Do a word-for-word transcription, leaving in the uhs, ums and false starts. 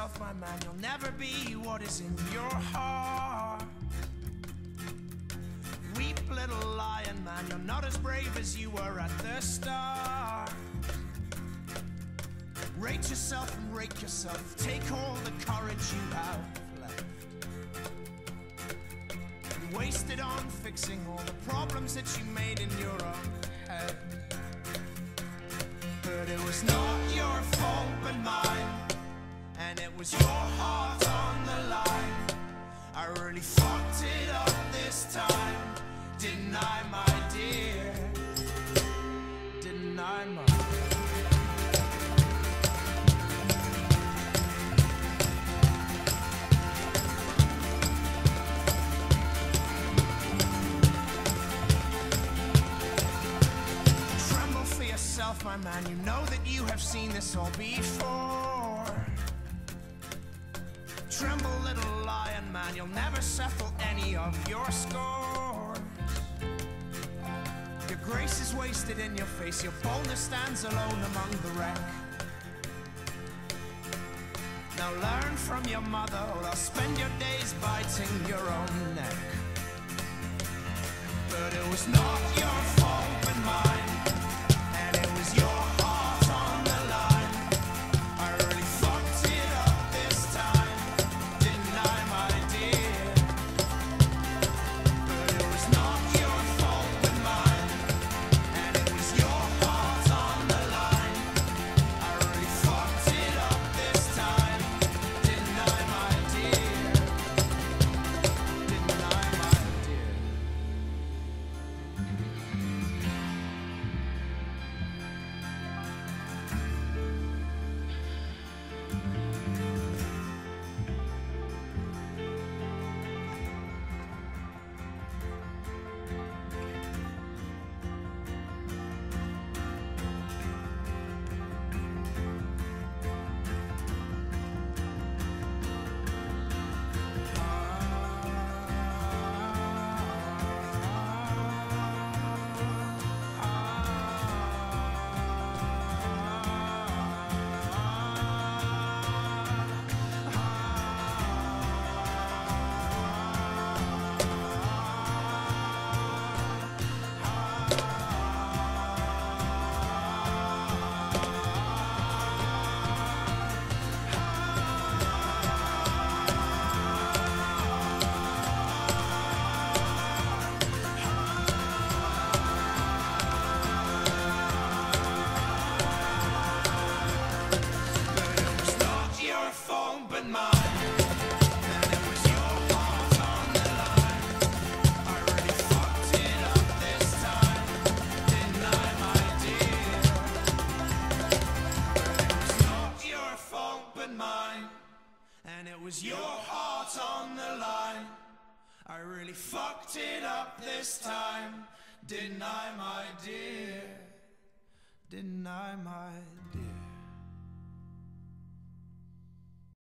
yourself, my man, you'll never be what is in your heart. Weep, little lion man, you're not as brave as you were at the start. Rate yourself and rake yourself, take all the courage you have left and waste it on fixing all the problems that you made in your own head. But it was not your fault but mine, and it was your heart on the line. I really fucked it up this time, didn't I, my dear? Didn't I, my dear? Tremble for yourself, my man, you know that you have seen this all before. Tremble, little lion man, you'll never settle any of your scores. Your grace is wasted in your face, your boldness stands alone among the wreck. Now learn from your mother, or I'll spend your days biting your own neck. But it was not your fault but mine, and it was your heart on the line. I really fucked it up this time, didn't I, my dear? But it was not your fault but mine, and it was your heart on the line. I really fucked it up this time, didn't I, my dear? Didn't I, my dear? Your heart on the line. I really fucked it up this time, didn't I, my dear? Didn't I, my